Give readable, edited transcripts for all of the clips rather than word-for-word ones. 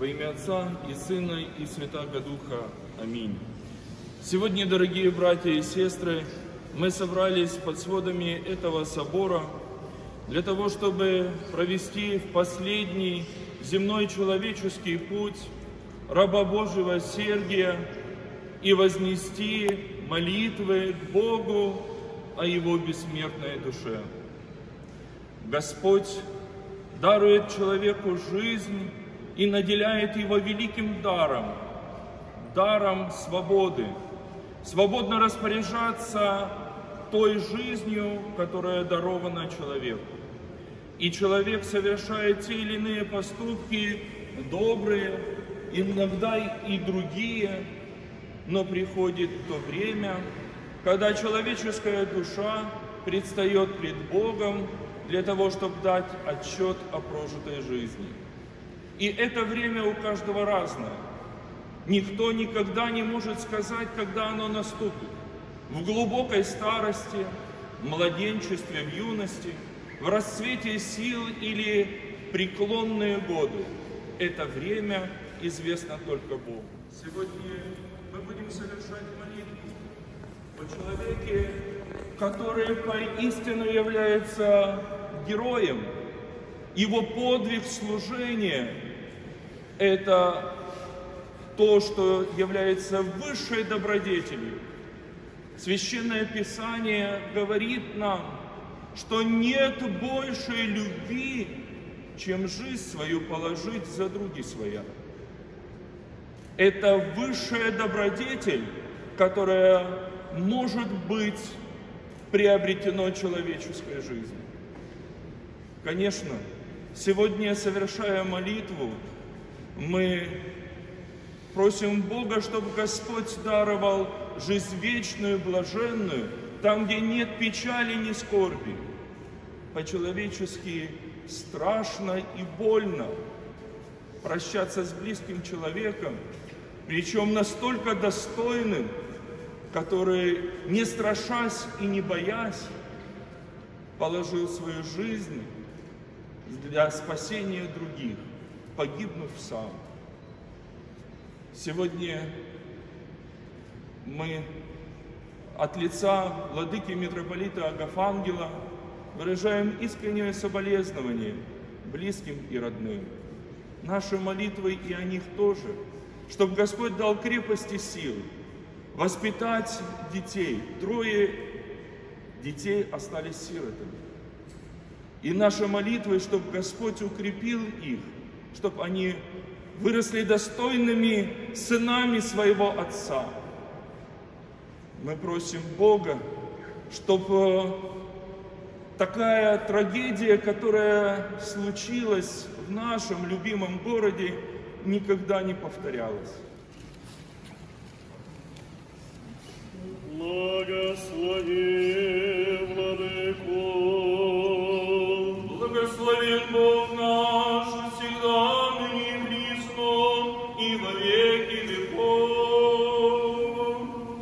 Во имя Отца и Сына и Святаго Духа. Аминь. Сегодня, дорогие братья и сестры, мы собрались под сводами этого собора для того, чтобы провести в последний земной человеческий путь раба Божьего Сергия и вознести молитвы к Богу о его бессмертной душе. Господь дарует человеку жизнь и наделяет его великим даром, даром свободы, свободно распоряжаться той жизнью, которая дарована человеку. И человек совершает те или иные поступки, добрые, иногда и другие, но приходит то время, когда человеческая душа предстает пред Богом для того, чтобы дать отчет о прожитой жизни. И это время у каждого разное. Никто никогда не может сказать, когда оно наступит. В глубокой старости, в младенчестве, в юности, в расцвете сил или преклонные годы. Это время известно только Богу. Сегодня мы будем совершать молитву о человеке, который поистину является героем. Его подвиг служения – это то, что является высшей добродетелью. Священное Писание говорит нам, что нет большей любви, чем жизнь свою положить за други своя. Это высшая добродетель, которая может быть приобретена человеческой жизнью. Конечно, сегодня, совершая молитву, мы просим Бога, чтобы Господь даровал жизнь вечную, блаженную, там, где нет печали, ни скорби. По-человечески страшно и больно прощаться с близким человеком, причем настолько достойным, который, не страшась и не боясь, положил свою жизнь для спасения других, погибнув сам. Сегодня мы от лица владыки митрополита Агафангела выражаем искреннее соболезнование близким и родным. Наши молитвы и о них тоже, чтобы Господь дал крепости сил воспитать детей. 3 детей остались сиротами. И наши молитвы, чтобы Господь укрепил их, чтобы они выросли достойными сынами своего Отца. Мы просим Бога, чтобы такая трагедия, которая случилась в нашем любимом городе, никогда не повторялась. Благослови, Владыку! Благословен Бог наш всегда, ныне и присно, и во веки веков.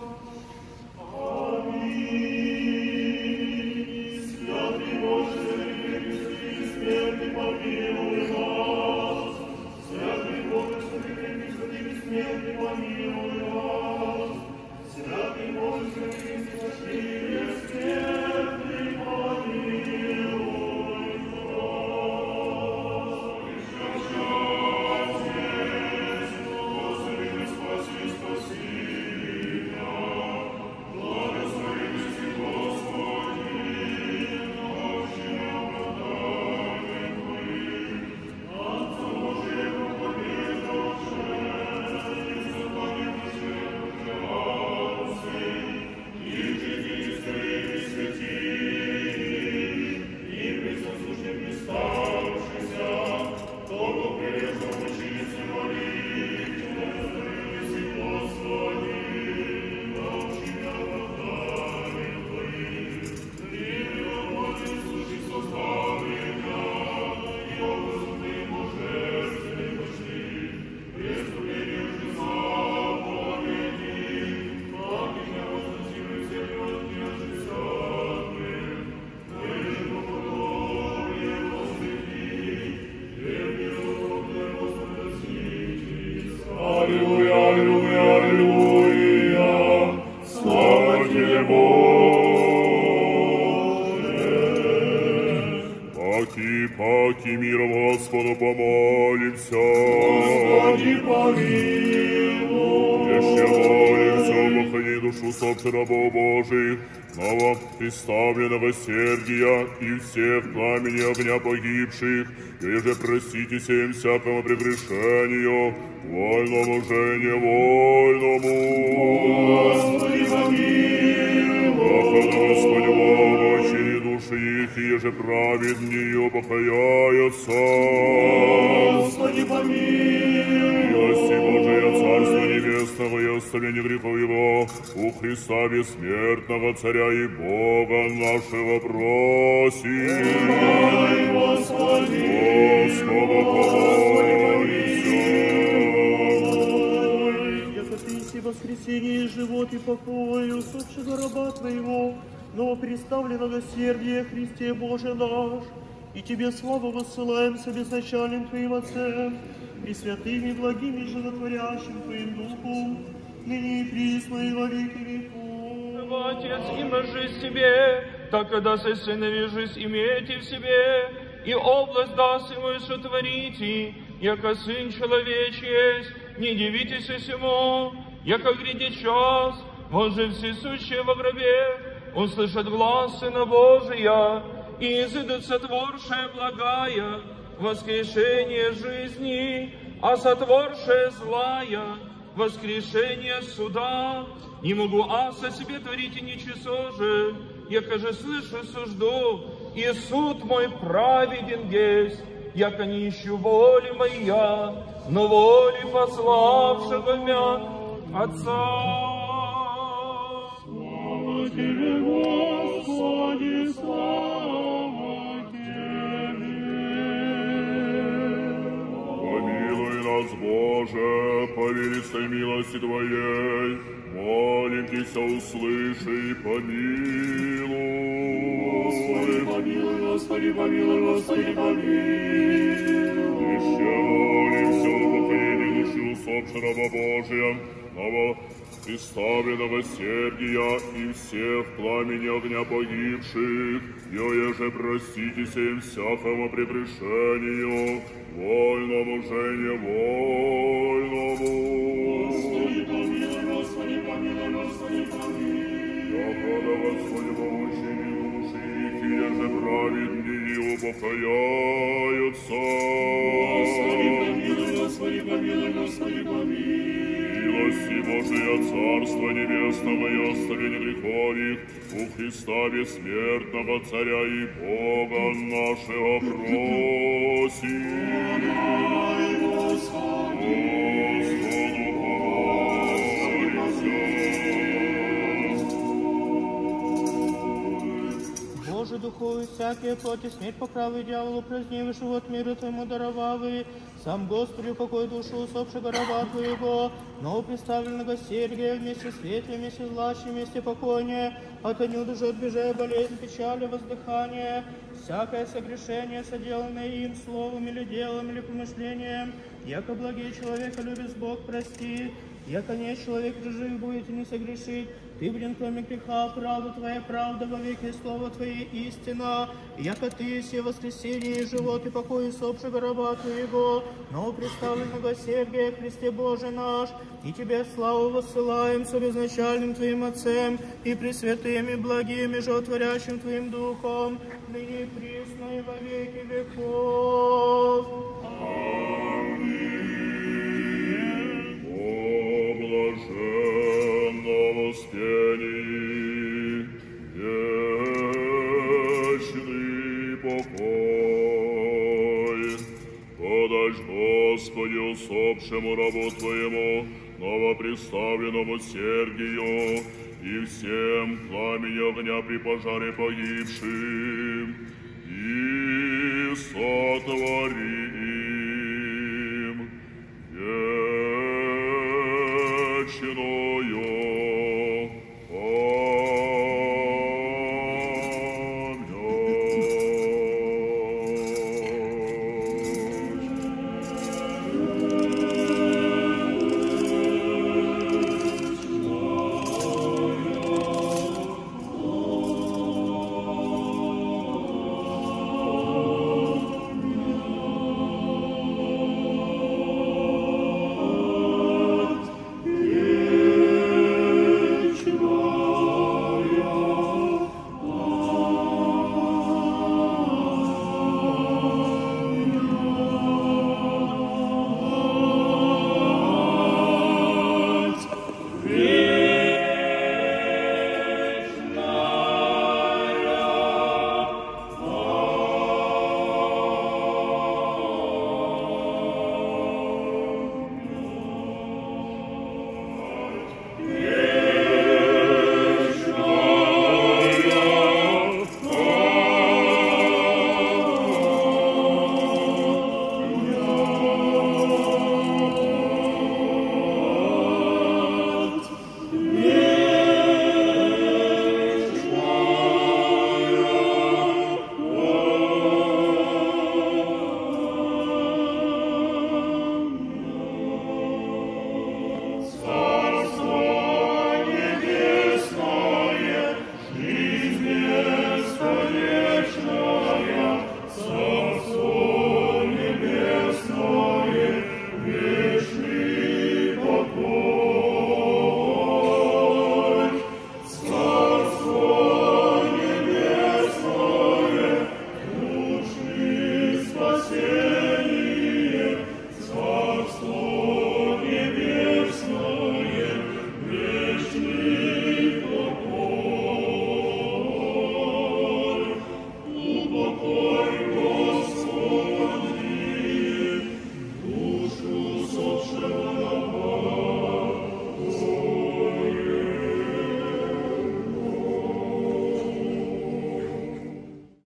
Аминь. Святый Боже, крепости и смерти помилуй нас. Святый Боже, крепости и смерти Паки миром Господу помолимся. Господи, помилуй. Еще молимся, упокои душу усопших рабов Божиих, новоприставленного Сергия и всех пламени огня погибших, и же проститесь им всякому прегрешению, вольному же невольному. Господи, помилуй. Господи, помощи души их, и же праведнее покаяются. Господи, помилуй. Милости Божия, Царство Небесного и оставление грехов Его, у Христа бессмертного Царя и Бога нашего просим. Господи, Господу помолимся. яко Ты неси воскресение, и живот, и покой, усопшего раба Твоего, новоприставленного Сергия, Христе Боже наш, и Тебе славу воссылаем с обезначальным Твоим Отцем, и святым и благим и животворящим Твоим Духом, ныне и присно и во веки веков. Отец, има жизнь себе, так когда со сынове жизнь имеете в себе, и область даст ему и сотворите, яко Сын человечий есть, не дивитесь всему, яко грядет час, Боже всесущие во гробе, услышат глас Сына Божия, и изыдут сотворшие благая, воскрешение жизни, а сотворшее злая, воскрешение суда. Не могу аса себе творить и ничего же, яко же слышу сужду, и суд мой праведен есть, яко не ищу воли моя, но воли пославшего меня Отца. Слава Тебе, Господи, слава Тебе. Помилуй нас, Боже, по великой милости Твоей, молимся, услыши и помилуй. Господи, помилуй, Господи, помилуй, Господи, помилуй. Еще молимся, упокоение души усопшего раба Божия, новоприставленного Сергия и всех пламени огня погибших, и еже проститесь им всякому прегрешению, вольному же невольному. Господи, помилуй, Господи, помилуй, Господи, помилуй. Яко Господи помощи души их, и еже праведнее упокояются. Господи, помилуй, Господи, помилуй, Господи, помилуй. Милости Божия, Царства Небесного и оставление грехов их, у Христа бессмертного Царя и Бога нашего просим. Господу помолимся. Боже, духовы всякие плоти, смерть по правой дьяволу, празднивый живот миру Твоему даровавый, сам Господи, упокой душу усопшего раба Твоего, новоприставленного Сергия, вместе светлее, вместе злаще, вместе покойнее, от нюдужи отбежая болезнь, печали, воздыхание, всякое согрешение, соделанное им словом или делом, или помышлением, яко благие человека любит Бог, прости, яко не человек же жив будет и не согрешить, Ты, блин, кроме греха, правда Твоя, правда во веки, слово Твое истина, яко Ты есть воскресение и живот и покой усопшего раба Твоего, новоприставленного Сергия, Христе Боже наш, и Тебе славу воссылаем с обезначальным Твоим Отцем и пресвятым и благим и животворящим Твоим Духом, ныне и присно и во веки веков. Блаженного спении, вечный покой. Подашь, Господи, усопшему рабу Твоему, новоприставленному Сергию, и всем пламени огня при пожаре погибшим, и сотвори